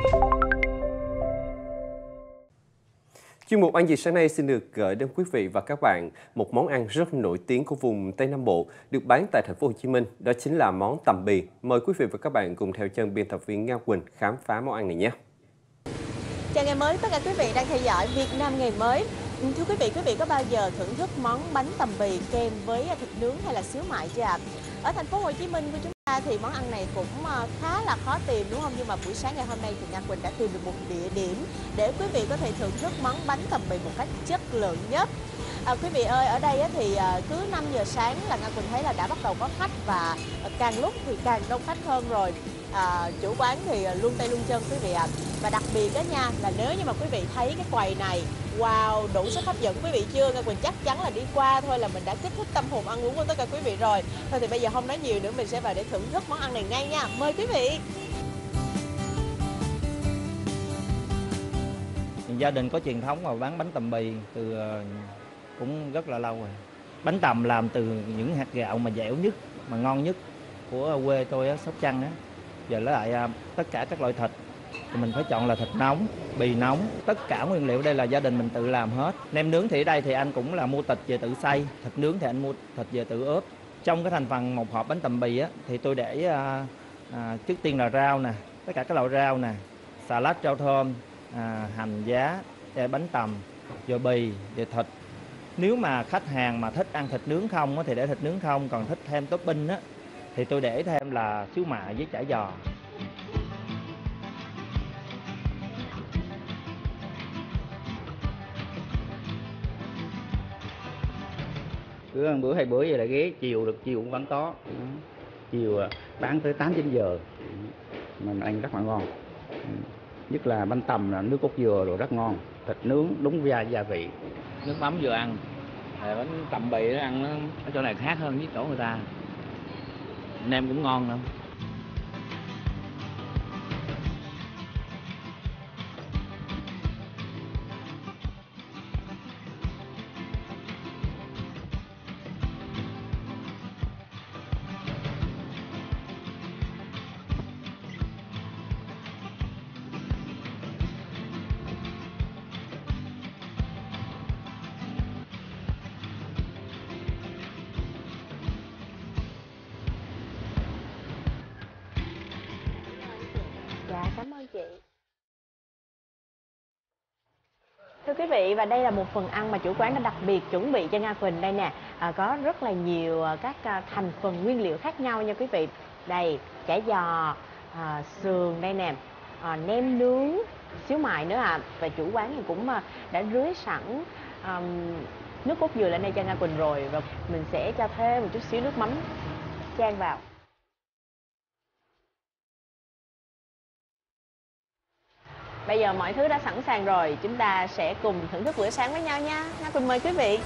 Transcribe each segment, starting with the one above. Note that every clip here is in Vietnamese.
Chuyên mục Ăn gì sáng nay xin được gửi đến quý vị và các bạn một món ăn rất nổi tiếng của vùng Tây Nam Bộ được bán tại thành phố Hồ Chí Minh, đó chính là món tằm bì. Mời quý vị và các bạn cùng theo chân biên tập viên Nga Quỳnh khám phá món ăn này nhé. Chào ngày mới, tất cả quý vị đang theo dõi Việt Nam ngày mới. Thưa quý vị có bao giờ thưởng thức món bánh tằm bì kèm với thịt nướng hay là xíu mại chưa ạ? Ở thành phố Hồ Chí Minh của chúng ta thì món ăn này cũng khá là khó tìm đúng không? Nhưng mà buổi sáng ngày hôm nay thì Nga Quỳnh đã tìm được một địa điểm để quý vị có thể thưởng thức món bánh tằm bì một cách chất lượng nhất. Quý vị ơi, ở đây thì cứ 5 giờ sáng là Nga Quỳnh thấy là đã bắt đầu có khách và càng lúc thì càng đông khách hơn rồi. Chủ quán thì luôn tay luôn chân quý vị ạ. Và đặc biệt đó nha, là nếu như mà quý vị thấy cái quầy này, wow, đủ sức hấp dẫn quý vị chưa? Nga Quỳnh chắc chắn là đi qua thôi là mình đã kích thích tâm hồn ăn uống của tất cả quý vị rồi. Thôi thì bây giờ không nói nhiều nữa, mình sẽ vào để thưởng thức món ăn này ngay nha. Mời quý vị. Gia đình có truyền thống mà bán bánh tằm bì từ cũng rất là lâu rồi. Bánh tằm làm từ những hạt gạo mà dẻo nhất, mà ngon nhất của quê tôi á, Sóc Trăng á. Giờ lấy lại tất cả các loại thịt thì mình phải chọn là thịt nóng, bì nóng. Tất cả nguyên liệu đây là gia đình mình tự làm hết. Nem nướng thì ở đây thì anh cũng là mua thịt về tự xay, thịt nướng thì anh mua thịt về tự ướp. Trong cái thành phần một hộp bánh tằm bì á thì tôi để trước tiên là rau nè, tất cả các loại rau nè, xà lách, rau thơm, hành giá, bánh tằm, rồi bì, rồi thịt. Nếu mà khách hàng mà thích ăn thịt nướng không á, thì để thịt nướng không, còn thích thêm topping á, thì tôi để thêm là xíu mại với chả giò. Cứ ăn bữa hai bữa vậy là ghé, chiều cũng vẫn có. Chiều bán tới 8-9 giờ mình ăn rất là ngon. Nhất là bánh tằm là nước cốt dừa rồi rất ngon, thịt nướng đúng gia vị. Nước mắm vừa ăn, bánh tằm bì nó ăn nó ở chỗ này khác hơn với chỗ người ta. Nem cũng ngon nữa. Dạ, cảm ơn chị. Thưa quý vị, và đây là một phần ăn mà chủ quán đã đặc biệt chuẩn bị cho Nga Quỳnh đây nè. Có rất là nhiều các thành phần nguyên liệu khác nhau nha quý vị. Đây, chả giò, sườn đây nè, nem nướng, xíu mại nữa ạ. Và chủ quán thì cũng đã rưới sẵn nước cốt dừa lên đây cho Nga Quỳnh rồi. Và mình sẽ cho thêm một chút xíu nước mắm chan vào. Bây giờ mọi thứ đã sẵn sàng rồi, chúng ta sẽ cùng thưởng thức bữa sáng với nhau nha. Nga Quỳnh mời quý vị.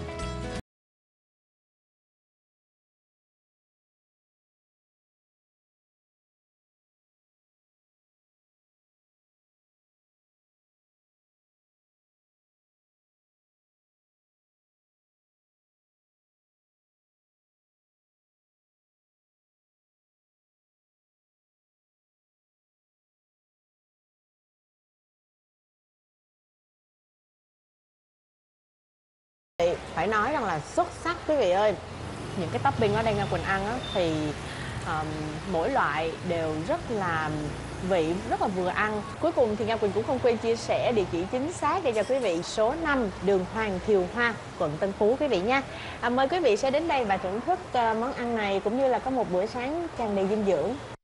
Phải nói rằng là xuất sắc quý vị ơi. Những cái topping ở đây Nga Quỳnh ăn á, thì mỗi loại đều rất là vị, rất là vừa ăn. Cuối cùng thì Nga Quỳnh cũng không quên chia sẻ địa chỉ chính xác để cho quý vị, số 5 đường Hoàng Thiều Hoa, quận Tân Phú quý vị nha. Mời quý vị sẽ đến đây và thưởng thức món ăn này cũng như là có một bữa sáng tràn đầy dinh dưỡng.